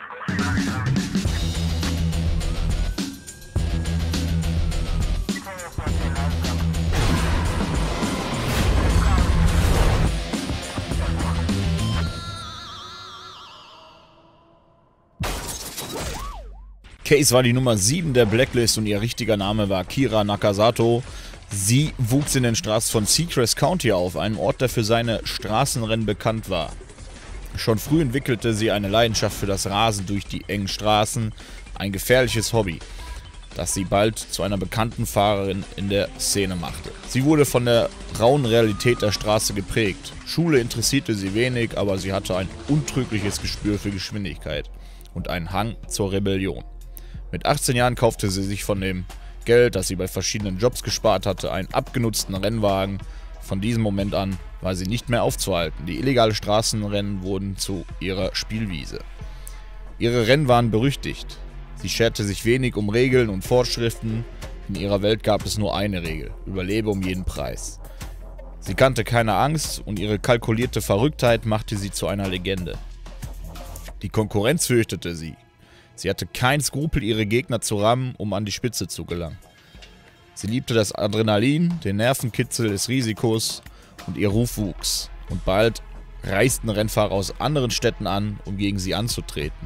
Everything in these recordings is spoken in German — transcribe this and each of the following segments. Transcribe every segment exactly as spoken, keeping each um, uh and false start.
Case war die Nummer sieben der Blacklist und ihr richtiger Name war Kira Nakasato. Sie wuchs in den Straßen von Seacrest County auf, einem Ort, der für seine Straßenrennen bekannt war. Schon früh entwickelte sie eine Leidenschaft für das Rasen durch die engen Straßen, ein gefährliches Hobby, das sie bald zu einer bekannten Fahrerin in der Szene machte. Sie wurde von der rauen Realität der Straße geprägt. Schule interessierte sie wenig, aber sie hatte ein untrügliches Gespür für Geschwindigkeit und einen Hang zur Rebellion. Mit achtzehn Jahren kaufte sie sich von dem Geld, das sie bei verschiedenen Jobs gespart hatte, einen abgenutzten Rennwagen. Von diesem Moment an war sie nicht mehr aufzuhalten. Die illegalen Straßenrennen wurden zu ihrer Spielwiese. Ihre Rennen waren berüchtigt. Sie scherte sich wenig um Regeln und Vorschriften. In ihrer Welt gab es nur eine Regel: Überlebe um jeden Preis. Sie kannte keine Angst und ihre kalkulierte Verrücktheit machte sie zu einer Legende. Die Konkurrenz fürchtete sie. Sie hatte keinen Skrupel, ihre Gegner zu rammen, um an die Spitze zu gelangen. Sie liebte das Adrenalin, den Nervenkitzel des Risikos und ihr Ruf wuchs. Und bald reisten Rennfahrer aus anderen Städten an, um gegen sie anzutreten.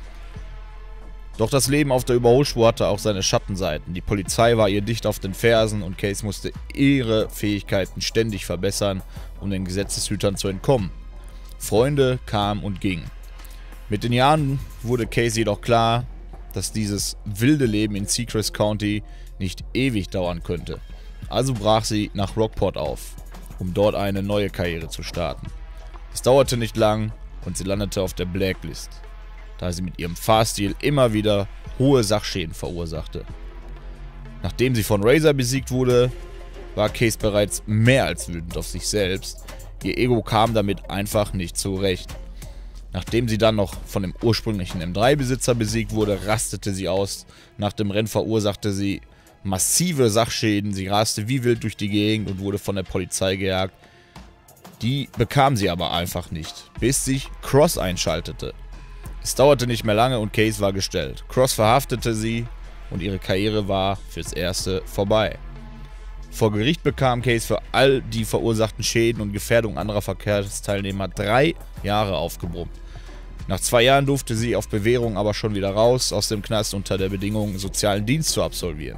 Doch das Leben auf der Überholspur hatte auch seine Schattenseiten. Die Polizei war ihr dicht auf den Fersen und Case musste ihre Fähigkeiten ständig verbessern, um den Gesetzeshütern zu entkommen. Freunde kamen und gingen. Mit den Jahren wurde Case jedoch klar, dass dieses wilde Leben in Seacrest County nicht ewig dauern könnte. Also brach sie nach Rockport auf, um dort eine neue Karriere zu starten. Es dauerte nicht lang und sie landete auf der Blacklist, da sie mit ihrem Fahrstil immer wieder hohe Sachschäden verursachte. Nachdem sie von Razor besiegt wurde, war Case bereits mehr als wütend auf sich selbst. Ihr Ego kam damit einfach nicht zurecht. Nachdem sie dann noch von dem ursprünglichen M drei Besitzer besiegt wurde, rastete sie aus. Nach dem Rennen verursachte sie massive Sachschäden. Sie raste wie wild durch die Gegend und wurde von der Polizei gejagt. Die bekam sie aber einfach nicht, bis sich Cross einschaltete. Es dauerte nicht mehr lange und Case war gestellt. Cross verhaftete sie und ihre Karriere war fürs Erste vorbei. Vor Gericht bekam Case für all die verursachten Schäden und Gefährdung anderer Verkehrsteilnehmer drei Jahre aufgebrummt. Nach zwei Jahren durfte sie auf Bewährung aber schon wieder raus aus dem Knast unter der Bedingung, sozialen Dienst zu absolvieren.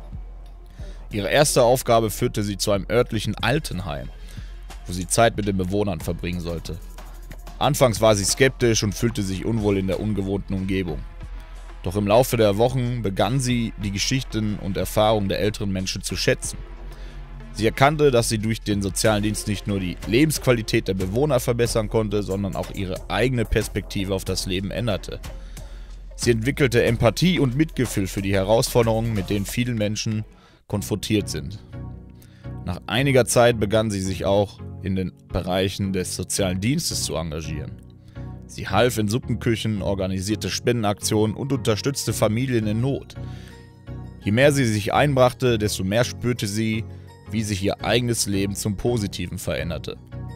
Ihre erste Aufgabe führte sie zu einem örtlichen Altenheim, wo sie Zeit mit den Bewohnern verbringen sollte. Anfangs war sie skeptisch und fühlte sich unwohl in der ungewohnten Umgebung. Doch im Laufe der Wochen begann sie, die Geschichten und Erfahrungen der älteren Menschen zu schätzen. Sie erkannte, dass sie durch den sozialen Dienst nicht nur die Lebensqualität der Bewohner verbessern konnte, sondern auch ihre eigene Perspektive auf das Leben änderte. Sie entwickelte Empathie und Mitgefühl für die Herausforderungen, mit denen viele Menschen konfrontiert sind. Nach einiger Zeit begann sie sich auch in den Bereichen des sozialen Dienstes zu engagieren. Sie half in Suppenküchen, organisierte Spendenaktionen und unterstützte Familien in Not. Je mehr sie sich einbrachte, desto mehr spürte sie, wie sich ihr eigenes Leben zum Positiven veränderte.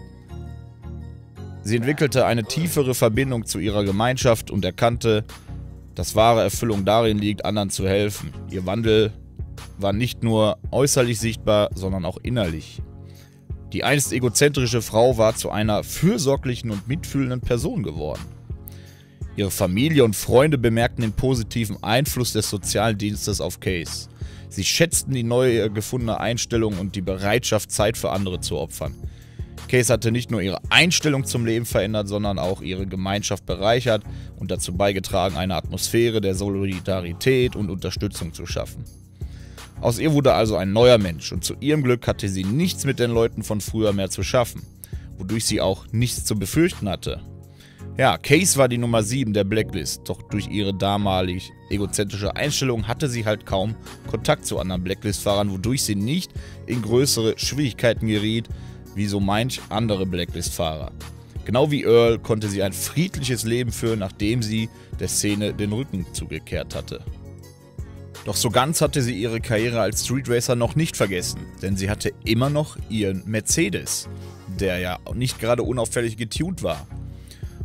Sie entwickelte eine tiefere Verbindung zu ihrer Gemeinschaft und erkannte, dass wahre Erfüllung darin liegt, anderen zu helfen. Ihr Wandel war nicht nur äußerlich sichtbar, sondern auch innerlich. Die einst egozentrische Frau war zu einer fürsorglichen und mitfühlenden Person geworden. Ihre Familie und Freunde bemerkten den positiven Einfluss des sozialen Dienstes auf Case. Sie schätzten die neue gefundene Einstellung und die Bereitschaft, Zeit für andere zu opfern. Case hatte nicht nur ihre Einstellung zum Leben verändert, sondern auch ihre Gemeinschaft bereichert und dazu beigetragen, eine Atmosphäre der Solidarität und Unterstützung zu schaffen. Aus ihr wurde also ein neuer Mensch und zu ihrem Glück hatte sie nichts mit den Leuten von früher mehr zu schaffen, wodurch sie auch nichts zu befürchten hatte. Ja, Case war die Nummer sieben der Blacklist, doch durch ihre damalig egozentrische Einstellung hatte sie halt kaum Kontakt zu anderen Blacklist-Fahrern, wodurch sie nicht in größere Schwierigkeiten geriet, wie so manch andere Blacklist-Fahrer. Genau wie Earl konnte sie ein friedliches Leben führen, nachdem sie der Szene den Rücken zugekehrt hatte. Doch so ganz hatte sie ihre Karriere als Street Racer noch nicht vergessen, denn sie hatte immer noch ihren Mercedes, der ja nicht gerade unauffällig getuned war.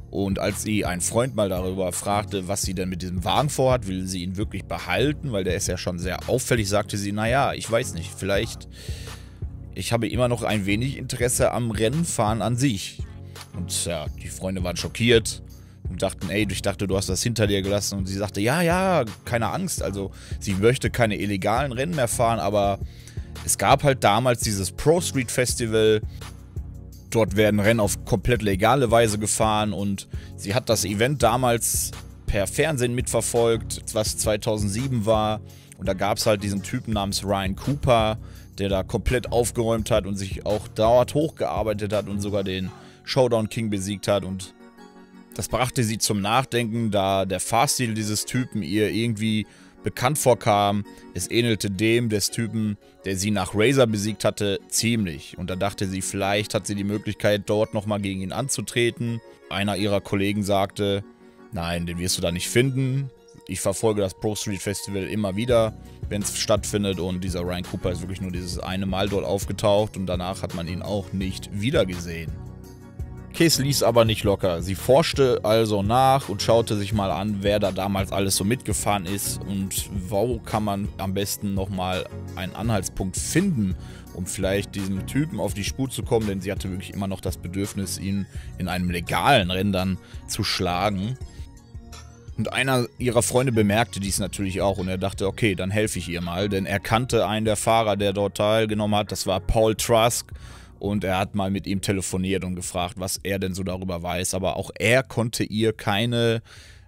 Und als sie einen Freund mal darüber fragte, was sie denn mit diesem Wagen vorhat, will sie ihn wirklich behalten, weil der ist ja schon sehr auffällig, sagte sie, naja, ich weiß nicht, vielleicht, ich habe immer noch ein wenig Interesse am Rennenfahren an sich. Und ja, die Freunde waren schockiert und dachten, ey, ich dachte, du hast das hinter dir gelassen. Und sie sagte, ja, ja, keine Angst, also sie möchte keine illegalen Rennen mehr fahren, aber es gab halt damals dieses Pro Street Festival. Dort werden Rennen auf komplett legale Weise gefahren und sie hat das Event damals per Fernsehen mitverfolgt, was zweitausendsieben war. Und da gab es halt diesen Typen namens Ryan Cooper, der da komplett aufgeräumt hat und sich auch dort hochgearbeitet hat und sogar den Showdown King besiegt hat. Und das brachte sie zum Nachdenken, da der Fahrstil dieses Typen ihr irgendwie bekannt vorkam. Es ähnelte dem des Typen, der sie nach Razor besiegt hatte, ziemlich. Und da dachte sie, vielleicht hat sie die Möglichkeit, dort nochmal gegen ihn anzutreten. Einer ihrer Kollegen sagte, nein, den wirst du da nicht finden. Ich verfolge das Pro Street Festival immer wieder, wenn es stattfindet. Und dieser Ryan Cooper ist wirklich nur dieses eine Mal dort aufgetaucht und danach hat man ihn auch nicht wiedergesehen. Case ließ aber nicht locker. Sie forschte also nach und schaute sich mal an, wer da damals alles so mitgefahren ist und wo kann man am besten nochmal einen Anhaltspunkt finden, um vielleicht diesem Typen auf die Spur zu kommen, denn sie hatte wirklich immer noch das Bedürfnis, ihn in einem legalen Rennen dann zu schlagen. Und einer ihrer Freunde bemerkte dies natürlich auch und er dachte, okay, dann helfe ich ihr mal, denn er kannte einen der Fahrer, der dort teilgenommen hat, das war Paul Trask. Und er hat mal mit ihm telefoniert und gefragt, was er denn so darüber weiß. Aber auch er konnte ihr keine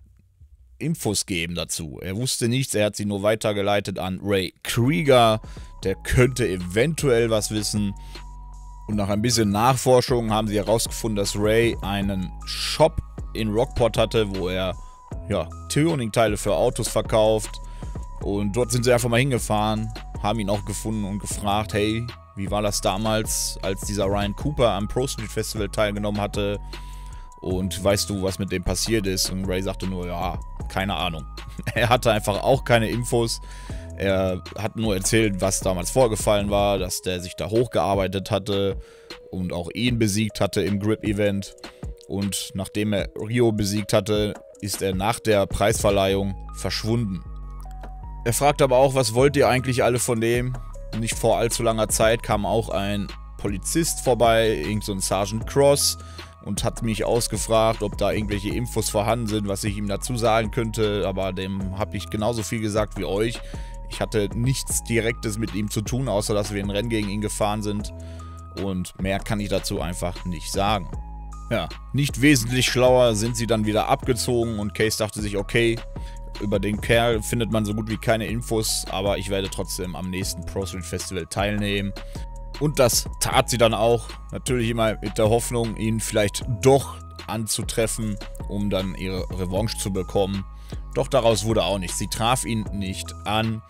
Infos geben dazu. Er wusste nichts, er hat sie nur weitergeleitet an Ray Krieger. Der könnte eventuell was wissen. Und nach ein bisschen Nachforschung haben sie herausgefunden, dass Ray einen Shop in Rockport hatte, wo er ja, Tuning-Teile für Autos verkauft. Und dort sind sie einfach mal hingefahren, haben ihn auch gefunden und gefragt, hey, wie war das damals, als dieser Ryan Cooper am Pro Street Festival teilgenommen hatte? Und weißt du, was mit dem passiert ist? Und Ray sagte nur, ja, keine Ahnung. Er hatte einfach auch keine Infos. Er hat nur erzählt, was damals vorgefallen war, dass der sich da hochgearbeitet hatte und auch ihn besiegt hatte im Grip-Event. Und nachdem er Rio besiegt hatte, ist er nach der Preisverleihung verschwunden. Er fragt aber auch, was wollt ihr eigentlich alle von dem? Nicht vor allzu langer Zeit kam auch ein Polizist vorbei, irgend so ein Sergeant Cross, und hat mich ausgefragt, ob da irgendwelche Infos vorhanden sind, was ich ihm dazu sagen könnte, aber dem habe ich genauso viel gesagt wie euch. Ich hatte nichts Direktes mit ihm zu tun, außer dass wir ein Rennen gegen ihn gefahren sind und mehr kann ich dazu einfach nicht sagen. Ja, nicht wesentlich schlauer sind sie dann wieder abgezogen und Case dachte sich, okay, über den Kerl findet man so gut wie keine Infos, aber ich werde trotzdem am nächsten Pro Street Festival teilnehmen. Und das tat sie dann auch. Natürlich immer mit der Hoffnung, ihn vielleicht doch anzutreffen, um dann ihre Revanche zu bekommen. Doch daraus wurde auch nichts. Sie traf ihn nicht an.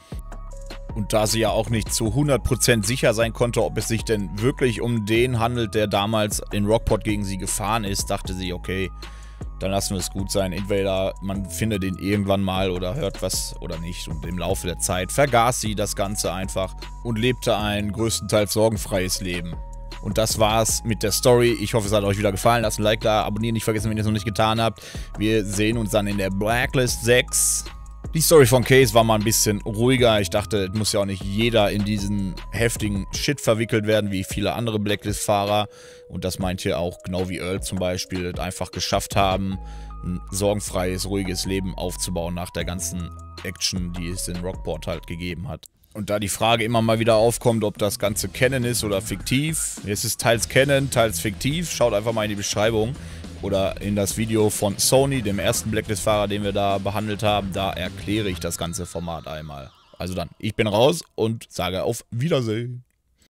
Und da sie ja auch nicht zu hundert Prozent sicher sein konnte, ob es sich denn wirklich um den handelt, der damals in Rockport gegen sie gefahren ist, dachte sie, okay, dann lassen wir es gut sein. Entweder man findet ihn irgendwann mal oder hört was oder nicht. Und im Laufe der Zeit vergaß sie das Ganze einfach und lebte ein größtenteils sorgenfreies Leben. Und das war's mit der Story. Ich hoffe, es hat euch wieder gefallen. Lasst ein Like da, abonnieren nicht vergessen, wenn ihr es noch nicht getan habt. Wir sehen uns dann in der Blacklist sechs. Die Story von Case war mal ein bisschen ruhiger. Ich dachte, es muss ja auch nicht jeder in diesen heftigen Shit verwickelt werden, wie viele andere Blacklist-Fahrer. Und dass manche auch, genau wie Earl zum Beispiel, einfach geschafft haben, ein sorgenfreies, ruhiges Leben aufzubauen nach der ganzen Action, die es in Rockport halt gegeben hat. Und da die Frage immer mal wieder aufkommt, ob das Ganze Canon ist oder fiktiv. Es ist teils Canon, teils fiktiv. Schaut einfach mal in die Beschreibung. Oder in das Video von Sony, dem ersten Blacklist-Fahrer, den wir da behandelt haben. Da erkläre ich das ganze Format einmal. Also dann, ich bin raus und sage auf Wiedersehen.